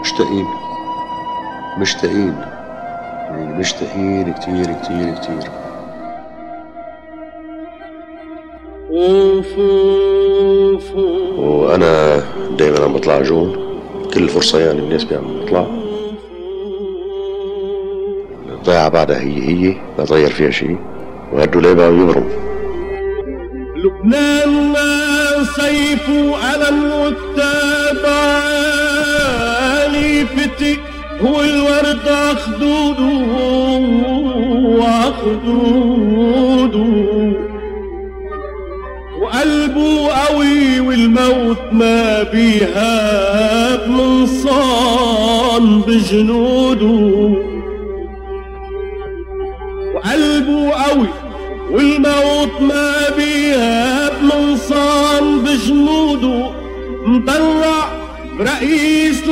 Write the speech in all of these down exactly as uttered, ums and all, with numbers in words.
مشتاقين مشتاقين مشتاقين كتير كتير كتير. وأنا دايما عم بطلع جون، كل فرصة يعني مناسبة عم بطلع. الضيعة بعدها هي هي ما تغير فيها شيء، وهالدولابة يبرم. لبنان سيف ألم والتاب عالي فتي، هو الورد أخدوده وأخدوده، وقلبه قوي والموت ما بيهاب من صان بجنوده. وقلبه قوي والموت ما بيهاب من صان بجنوده. مطلع رئيس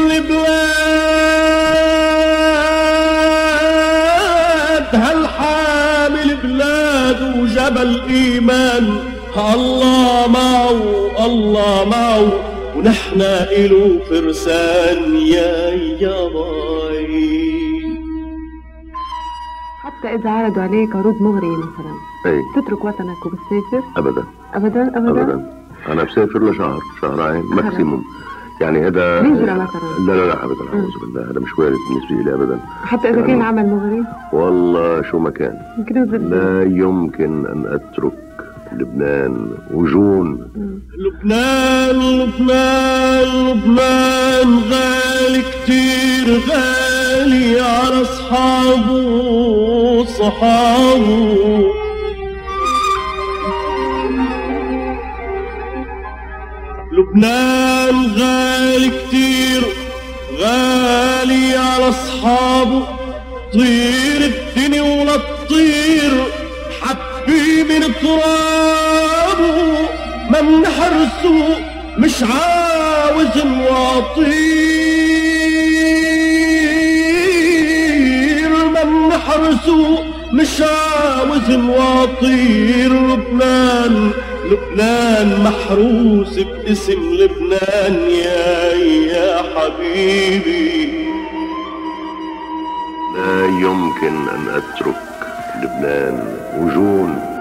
البلاد هالحامل بلاده وجبل ايمان، الله معه الله معه ونحن إلو فرسان يا ياباي. حتى إذا عرضوا عليك عروض مغرية مثلا، اي تترك وطنك وبتسافر؟ أبدا أبدا أبدا أبدا. أنا بسافر لشهر شهرين ماكسيموم، يعني هذا هجرة مثلا؟ لا لا لا أبدا، أعوذ بالله، هذا مش وارد بالنسبة لي أبدا. حتى إذا يعني كان عمل مغري؟ والله شو ما كان يمكن لا يمكن أن أترك لبنان وجون. لبنان لبنان لبنان غالي كتير غالي على أصحابه وصحابه. لبنان غالي كتير غالي على أصحابه، طير الدنيا ولا تطير حبي من ترابه. من حرسه مش عاوز مواطير، من حرسه مش عاوز مواطير. لبنان لبنان محروس باسم لبنان يا يا حبيبي. لا يمكن أن أترك لبنان وجون.